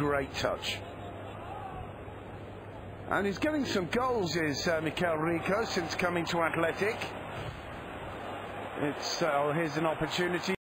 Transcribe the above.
great touch. And he's getting some goals, is Mikel Rico, since coming to Athletic. Here's an opportunity.